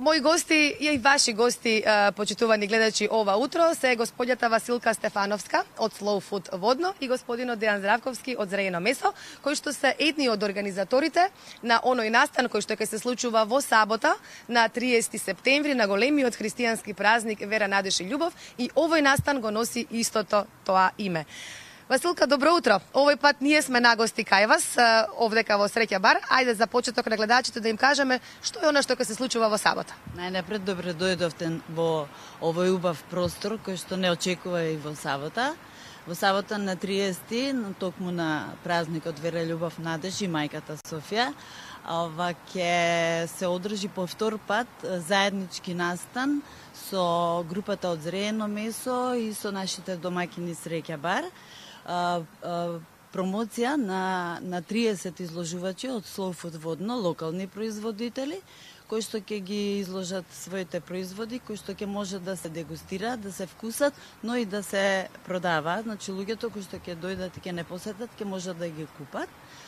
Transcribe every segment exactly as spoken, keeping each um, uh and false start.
Мои гости и ваши гости, почитувани гледачи, ова утро се господјата Василка Стефановска од Slow Food Водно и господинот Дејан Здравковски од Зреено месо, кои што се едни од организаторите на оној настан кој што ќе се случува во сабота на триесети септември на големиот христијански празник Вера, надеж и љубов, и овој настан го носи истото тоа име. Василка, добро утро. Овој пат ние сме нагости кај вас, овдека во Среќа бар. Ајде за почеток на гледачите да им кажеме што е она што ќе се случува во сабота. Најнапред добре дојдовте во овој убав простор кој што не очекува и во сабота. Во сабота на триесети, токму на празникот Вера, љубов, надеж и мајката Софија, ова ќе се одржи по втор пат заеднички настан со групата од Зреено месо и со нашите домаќини Среќа бар. А, а, промоција на, на триесет изложувачи од Slow Food Водно, локални производители, кои што ќе ги изложат своите производи, кои што ќе може да се дегустираат, да се вкусат, но и да се продаваат. Значи, луѓето кои што ќе дојдат и ќе не посетат, ќе можат да ги купат.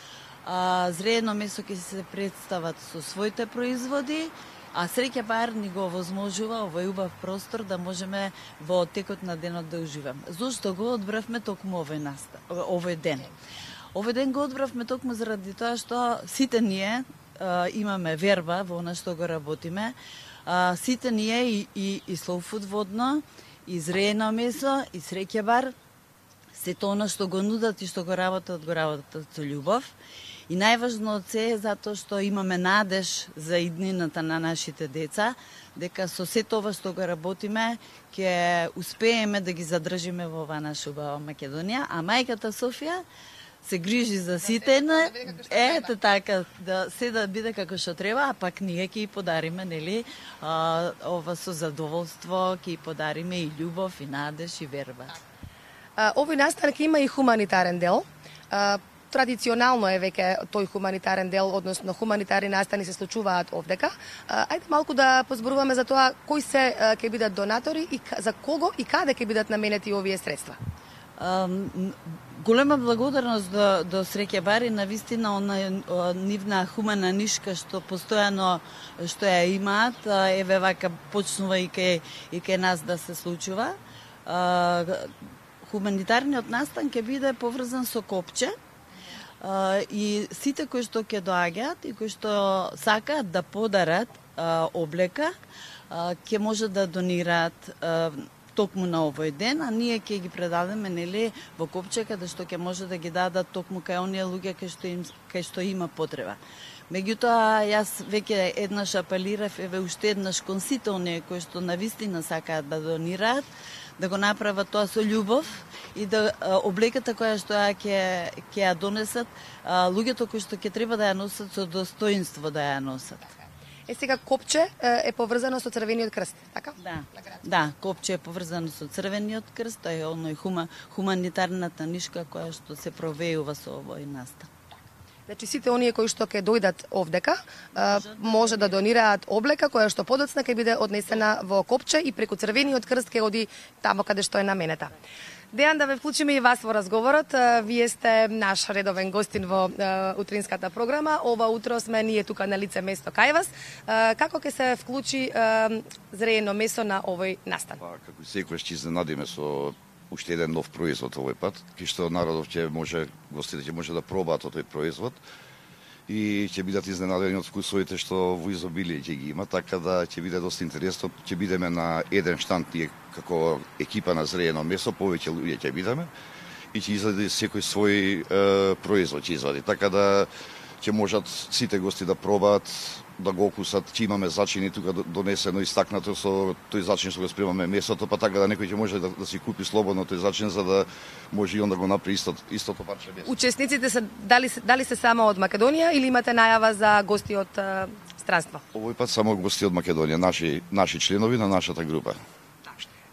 А, Зреено месо ќе се представат со своите производи, а Среќа бар ни го овозможува овој убав простор да можеме во текот на денот да уживаме. Зошто го одбравме токму овој настан, овој ден? Овој ден го одбравме токму заради тоа што сите ние а, имаме верба во она што го работиме. А, сите ние и, и, и Slow Food Водно, и Зреено месо, и Среќа бар, сето она што го нудат и што го работат, го работат со љубов. И најважно од се е затоа што имаме надеж за иднината на нашите деца, дека со сето ова што го работиме, ќе успееме да ги задржиме во оваа наша убава Македонија, а мајката Софија се грижи за сите, да ете така, да се да биде како што треба, а пак ние ќе ја подариме, нели, а, ова со задоволство, ќе ја подариме и љубов, и надеж, и верба. А, овој настан ќе има и хуманитарен дел. А, Традиционално е веќе тој хуманитарен дел, односно хуманитарни настани се случуваат овдека. Ајде малку да позборуваме за тоа кои се ќе бидат донатори и за кого и каде ќе бидат наменети овие средства. Um, голема благодарност до, до Среќа бар и навистина она нивна хумана нишка што постојано што ја имаат, еве вака почнува и кај и кај нас да се случува. Uh, хуманитарниот настан ќе биде поврзан со Копче. Uh, и сите кои што ќе доаѓаат и кои што сакаат да подарат uh, облека, uh, ќе може да донираат uh, токму на овој ден, а ние ќе ги предадеме, нели, во Копче, каде што ќе може да ги дадат токму кај оние луѓе кај што им кај што има потреба. Меѓутоа, јас веќе еднаш апелирав, еве уште еднаш кон сите оние кои што навистина сакаат да донираат, да го направат тоа со љубов и да а, облеката која што ја ќе ќе ја донесат, а, луѓето кои што ќе треба да ја носат со достоинство да ја носат. Е сега Копче е поврзано со Црвениот крст, така? Да. Да, Копче е поврзано со Црвениот крст, тоа е оној хума, хуманитарната нишка која што се провеува со овој настан. Значи сите оние кои што ќе дојдат овдека може да донираат облека која што подоцна ќе биде однесена во Копче и преку Црвениот крст ќе оди тамо каде што е наменета. Дејан, да ве вклучиме и вас во разговорот. Вие сте наш редовен гостин во утринската програма. Ова утро сме ние тука на лице место кај вас. Како ќе се вклучи Зреено месо на овој настан? Па, како секојаш ќе изненадиме со уште еден нов производ овој пат, кај што народот ќе може, гостите ќе може да пробаат тој производ и ќе бидат изненадени од вкусовите што во изобилие ќе ги има, така да ќе биде доста интересно. Ќе бидеме на еден штанд ние како екипа на Зреено месо, повеќе луѓе ќе бидеме и ќе излади секој свој е, производ ќе извади, така да ќе можат сите гости да пробаат, да го окусат, ќе имаме зачини тука донесено истакнато со тој зачин што го спремаме месото, па така да некој ќе може да, да си купи слободно тој зачин за да може и он да го направи истото, истото парче месо. Учесниците се дали се дали се само од Македонија или имате најава за гости од странство? Овој пат само гости од Македонија, наши наши членови на нашата група.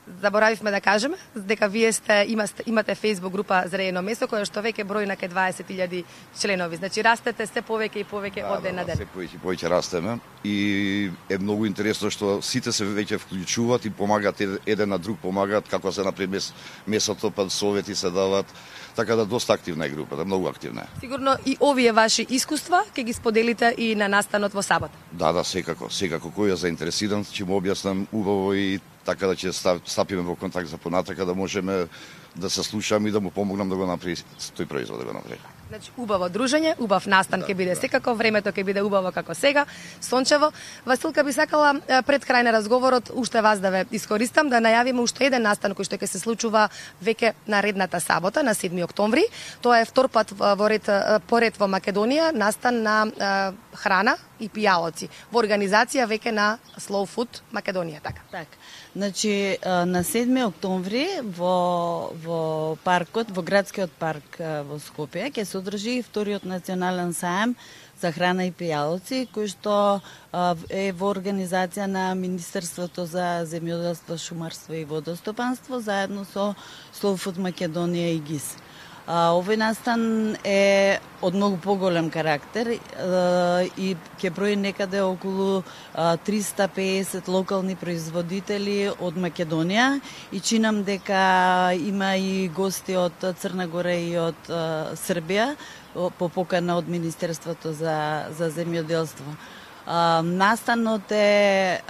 Заборавивме да кажеме дека вие сте имате, имате Facebook група Зреено месо која што веќе брои на ке дваесет илјади членови. Значи растете се повеќе и повеќе Да, од ден да, на да, ден. се повеќе и повеќе растеме и е многу интересно што сите се веќе вклучуваат и помагаат еден на друг, помагаат како се напред мес, месото, па совети се дават, така да доста активна е групата, многу активна е. Сигурно и овие ваши искуства ќе ги споделите и на настанот во сабота. Да, да, секако, секако кој е заинтересиран, ќе му објаснам убаво и така да ќе стапиме во контакт за понатака да можеме да се слушаме и да му помогнам да го направи тој производ да го направи. Значи убаво дружење, убав настан ќе биде секако, времето ќе биде убаво како сега, сончево. Василка, би сакала пред крај на разговорот уште вас да ве искористам да најавиме уште еден настан кој што ќе се случува веќе наредната сабота на седми октомври. Тоа е втор пат во ред поред во Македонија настан на храна и пијалоци во организација веќе на Slow Food Македонија, така. Так. Значи на седми октомври во во паркот, во градскиот парк во Скопје ќе се одржи вториот национален саем за храна и пијалоци, кој што е во организација на Министерството за земјоделство, шумарство и водостопанство заедно со Slow Food Македонија и ГИС. Овој настан е од многу поголем карактер и ќе брои некаде околу триста и песет локални производители од Македонија и чинам дека има и гости од Црна Гора и од Србија по покана од Министерството за, за земјоделство. Настанот е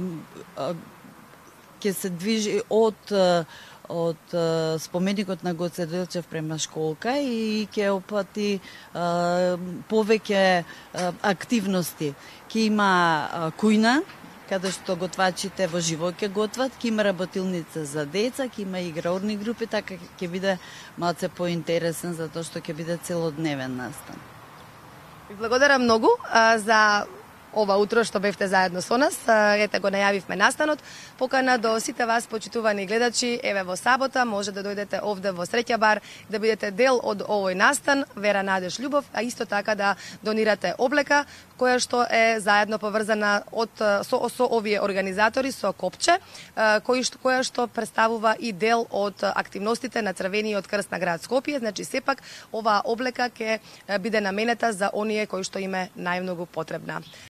ќе се движи од од споменикот на Гоце Делчев према школка и ќе опати повеќе активности. Ќе има кујна, каде што готвачите во живо ќе готват, ќе има работилница за деца, ќе има играорни групи, така ќе биде малце поинтересен затоа што ќе биде целодневен настан. Ви благодарам многу а, за ова утро што бевте заедно со нас. Ете го најавивме настанот. Покана до сите вас, почитувани гледачи, еве во сабота може да дојдете овде во Среќа бар, да бидете дел од овој настан, Вера, надеж, љубов, а исто така да донирате облека, која што е заедно поврзана од, со, со овие организатори, со Копче, кој што, која што представува и дел од активностите на Црвениот крст на град Скопје. Значи, сепак, оваа облека ќе биде наменета за оние кои што им е најмногу потребна.